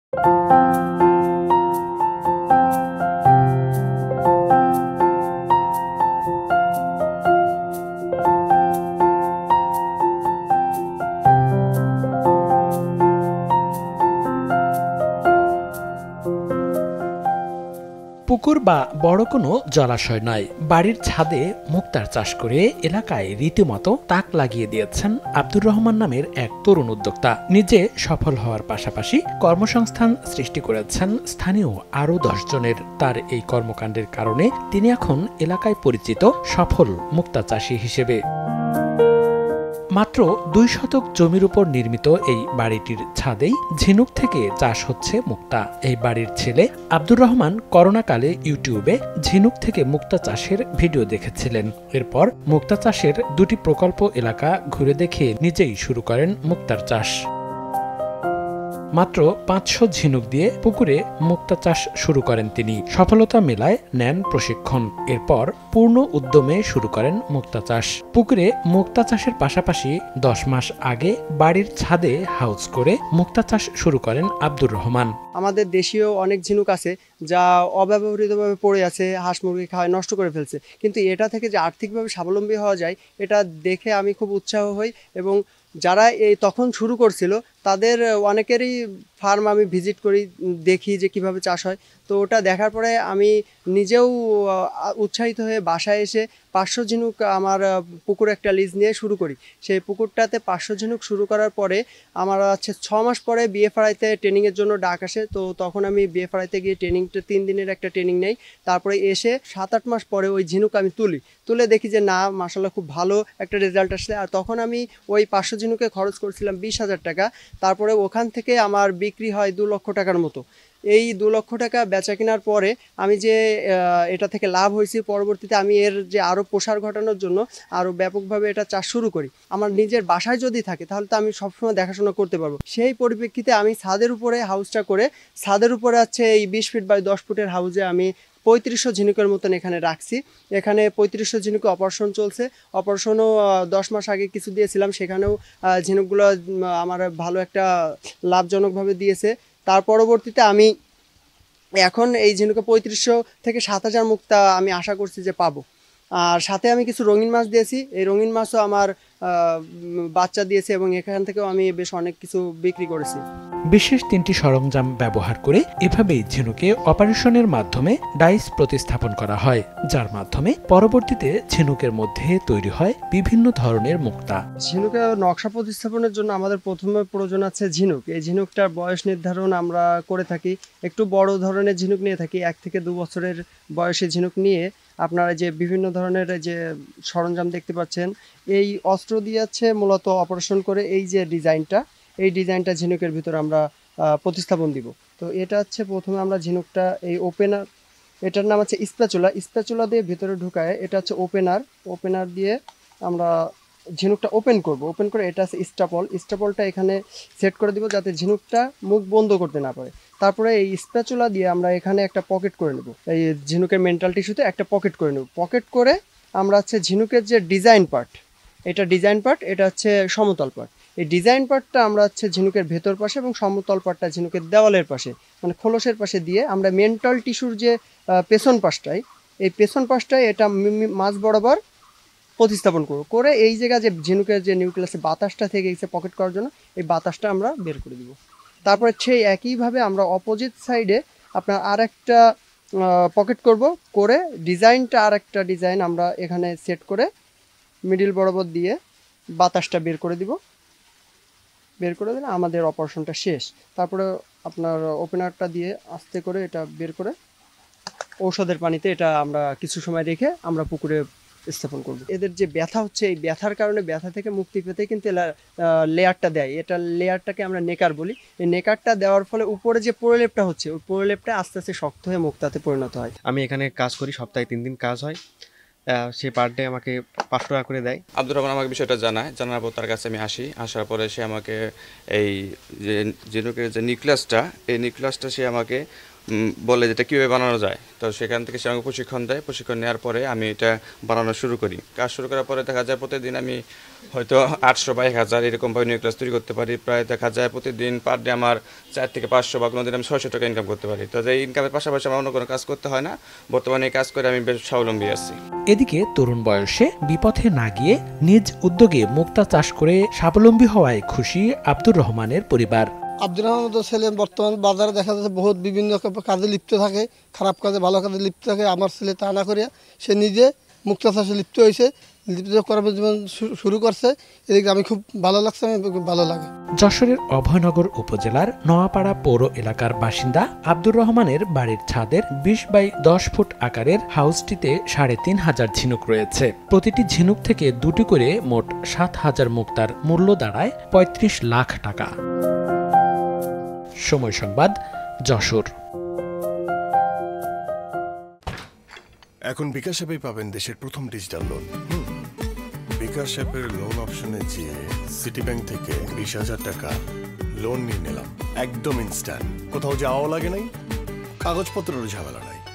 পুকুর বা বড় কোনো জলাশয় নয়, বাড়ির ছাদে মুক্তার চাষ করে এলাকায় রীতিমতো তাক লাগিয়ে দিয়েছেন আব্দুর রহমান নামের এক তরুণ উদ্যোক্তা। নিজে সফল হওয়ার পাশাপাশি কর্মসংস্থান সৃষ্টি করেছেন স্থানীয় আরও 10 জনের। তার এই কর্মকাণ্ডের কারণে তিনি এখন এলাকায় পরিচিত সফল মুক্তা চাষী হিসেবে। মাত্র 2 শতক জমির উপর নির্মিত এই বাড়িটির ছাদেই ঝিনুক থেকে চাষ হচ্ছে মুক্তা। এই বাড়ির ছেলে আব্দুর রহমান করোনাকালে ইউটিউবে ঝিনুক থেকে মুক্তা চাষের ভিডিও দেখেছিলেন। এরপর মুক্তা চাষের 2টি প্রকল্প এলাকা ঘুরে দেখে নিজেই শুরু করেন মুক্তার চাষ। মাত্র 500 ঝিনুক দিয়ে পুকুরে মুক্তা চাষ শুরু করেন তিনি। সফলতা মেলায় নেন প্রশিক্ষণ। এরপর পূর্ণ উদ্যমে শুরু করেন মুক্তা চাষ। পুকুরে মুক্তা চাষের পাশাপাশি 10 মাস আগে বাড়ির ছাদে হাউস করে মুক্তা চাষ শুরু করেন আব্দুর রহমান। আমাদের দেশীয় অনেক ঝিনুক আছে যা অব্যবহৃতভাবে পড়ে আছে, হাঁস মুরগি খাওয়ায় নষ্ট করে ফেলছে, কিন্তু এটা থেকে যে আর্থিকভাবে স্বাবলম্বী হওয়া যায় এটা দেখে আমি খুব উৎসাহ হই। এবং যারা এই তখন শুরু করছিল তাদের অনেকেরই ফার্ম আমি ভিজিট করি, দেখি যে কিভাবে চাষ হয়। তো ওটা দেখার পরে আমি নিজেও উৎসাহিত হয়ে বাসায় এসে 500 ঝিনুক আমার পুকুরে একটা লিজ নিয়ে শুরু করি। সেই পুকুরটাতে 500 ঝিনুক শুরু করার পরে আমার 6 মাস পরে বিএফআরআইতে ট্রেনিংয়ের জন্য ডাক আসে। তো তখন আমি বিএফআরআইতে গিয়ে ট্রেনিংটা 3 দিনের একটা ট্রেনিং নেই। তারপরে এসে 7-8 মাস পরে ওই ঝিনুক আমি তুলে দেখি যে না, মাশাআল্লাহ খুব ভালো একটা রেজাল্ট আসছে। আর তখন আমি ওই 500 ঝিনুকে খরচ করেছিলাম 20,000 টাকা। তারপরে ওখান থেকে আমার বিক্রি হয় 2 লক্ষ টাকার মতো। এই 2 লক্ষ টাকা বেচা কেনার পরে আমি যে এটা থেকে লাভ হয়েছি, পরবর্তীতে আমি এর যে আরও প্রসার ঘটানোর জন্য আরও ব্যাপকভাবে এটা চাষ শুরু করি। আমার নিজের বাসায় যদি থাকে তাহলে তো আমি সবসময় দেখাশোনা করতে পারবো। সেই পরিপ্রেক্ষিতে আমি ছাদের উপরে হাউসটা করে, ছাদের উপরে এই 20 ফিট বাই 10 ফুটের হাউসে আমি 3500 ঝিনুকের মতন এখানে রাখছি। এখানে 3500 ঝিনুকে অপারেশন চলছে। অপারেশনও 10 মাস আগে কিছু দিয়েছিলাম, সেখানেও ঝিনুকগুলো আমার ভালো একটা লাভজনকভাবে দিয়েছে। তার পরবর্তীতে আমি এখন এই ঝিনুকে 3500 থেকে 7000 মুক্তা আমি আশা করছি যে পাবো। আর সাথে আমি কিছু রঙিন মাছ দিয়েছি। এই রঙিন মাছও আমার বাচ্চা দিয়েছে এবং এখান থেকেও আমি বেশ অনেক কিছু বিক্রি করেছি। বিশেষ 3টি সরঞ্জাম ব্যবহার করে এভাবেই ঝিনুকে অপারেশনের মাধ্যমে ডাইস প্রতিস্থাপন করা হয়, যার মাধ্যমে পরবর্তীতে ঝিনুকের মধ্যে তৈরি হয় বিভিন্ন ধরনের মুক্তা। ঝিনুকের নকশা প্রতিস্থাপনের জন্য আমাদের প্রথমে প্রয়োজন আছে ঝিনুক। এই ঝিনুকটার বয়স নির্ধারণ আমরা করে থাকি। একটু বড় ধরনের ঝিনুক নিয়ে থাকি, 1 থেকে 2 বছরের বয়সী ঝিনুক নিয়ে আপনারা যে বিভিন্ন ধরনের যে সরঞ্জাম দেখতে পাচ্ছেন, এই অস্ত্র দিয়ে মূলত অপারেশন করে এই যে ডিজাইনটা ঝিনুকের ভিতরে আমরা প্রতিস্থাপন দিব। তো এটা প্রথমে আমরা ঝিনুকটা এই ওপেনার, এটার নাম স্প্যাচুলা দিয়ে ভিতরে ঢুকায়। এটা ওপেনার দিয়ে আমরা ঝিনুকটা ওপেন করে এটা স্টাপলটা এখানে সেট করে দিব যাতে ঝিনুকটা মুখ বন্ধ করতে না পারে। তারপরে এই স্প্যাচুলা দিয়ে আমরা এখানে একটা পকেট করে নেব, এই ঝিনুকের মেন্টাল টিস্যুতে একটা পকেট করে নেব। পকেট করে আমরা ঝিনুকের যে ডিজাইন পার্ট, এটা সমতল পার্ট। এই ডিজাইন পার্টটা আমরা ঝিনুকের ভেতর পাশে এবং সমতল পার্টটা ঝিনুকের দেওয়ালের পাশে, মানে খোলসের পাশে দিয়ে আমরা মেন্টাল টিস্যুর যে পেছন পাশটায় এটা মাঝ বরাবর প্রতিস্থাপন করে এই জায়গায় যে ঝিনুকের যে নিউক্লিয়াসে বাতাসটা থেকে গেছে পকেট করার জন্য, এই বাতাসটা আমরা বের করে দিব। তারপরে সেই একইভাবে আমরা অপোজিট সাইডে আপনার আরেকটা পকেট করে আরেকটা ডিজাইন আমরা এখানে সেট করে মিডিল বরাবর দিয়ে বাতাসটা বের করে দিলে আমাদের অপারেশনটা শেষ। তারপরে আপনার ওপেনারটা দিয়ে আস্তে করে এটা বের করে ঔষধের পানিতে এটা আমরা কিছু সময় রেখে আমরা পুকুরে স্থাপন করব। এদের যে ব্যথা হচ্ছে, এই ব্যথার কারণে ব্যথা থেকে মুক্তি পেতে কিন্তু লেয়ারটা দেয়। এটা লেয়ারটাকে আমরা নেকার বলি। এই নেকারটা দেওয়ার ফলে উপরে যে প্রলেপটা হচ্ছে, ওই প্রলেপটা আস্তে আস্তে শক্ত হয়ে মুক্তাতে পরিণত হয়। আমি এখানে কাজ করি, সপ্তাহে 3 দিন কাজ হয়। সে পার ডে আমাকে 5 টাকা করে দেয়। আব্দুর রহমান আমাকে বিষয়টা জানার পর তার কাছে আমি আসার পরে সে আমাকে এই যে ঝিনুকের যে নিউক্লিয়াসটা, এই নিউক্লিয়াসটা সে আমাকে বলে যেটা কীভাবে বানানো যায়। তো সেখান থেকে সে আমাকে প্রশিক্ষণ দেয়, প্রশিক্ষণ নেওয়ার পরে আমি এটা বানানো শুরু করি। কাজ শুরু করার পরে দেখা যায় প্রতিদিন আমি হয়তো 800 বা 1000 এরকমভাবে নিউ ক্লাস তৈরি করতে পারি। প্রায় দেখা যায় প্রতিদিন পার ডে আমার 4 থেকে 500 বা কোনো দিন আমি 600 টাকা ইনকাম করতে পারি। তো এই ইনকামের পাশাপাশি আমার অন্য কোনো কাজ করতে হয় না। বর্তমানে এই কাজ করে আমি বেশ স্বাবলম্বী আছি। এদিকে তরুণ বয়সে বিপথে না গিয়ে নিজ উদ্যোগে মুক্তা চাষ করে স্বাবলম্বী হওয়ায় খুশি আব্দুর রহমানের পরিবার। আব্দুর রহমানের ছেলে বর্তমান বাজারে দেখা যাচ্ছে বহুত বিভিন্ন কাজে লিপ্ত থাকে, খারাপ কাজে ভালো কাজে লিপ্ত থাকে। আমার ছেলে তা না করিয়া সে নিজে মুক্তা চাষে লিপ্ত হয়েছে, লিপ্ত কর্মজীবন শুরু করছে। এদিকে আমি খুব ভালো লাগছে, আমি খুব ভালো লাগে। যশোরের অভয়নগর উপজেলার নোয়াপাড়া পৌর এলাকার বাসিন্দা আব্দুর রহমানের বাড়ির ছাদের 20 বাই 10 ফুট আকারের হাউসটিতে 3500 ঝিনুক রয়েছে। প্রতিটি ঝিনুক থেকে 2টি করে মোট 7000 মুক্তার মূল্য দাঁড়ায় 35 লাখ টাকা। সময় সংবাদ, যশোর। এখন বিকাশ অ্যাপেই পাবেন দেশের প্রথম ডিজিটাল লোন। বিকাশ অ্যাপের লোন অপশনে যেয়ে সিটি ব্যাংক থেকে 20,000 টাকা লোন নিয়ে নিলাম, একদম ইনস্ট্যান্ট। কোথাও যাওয়া লাগে নাই, কাগজপত্রেরও ঝামেলা নাই।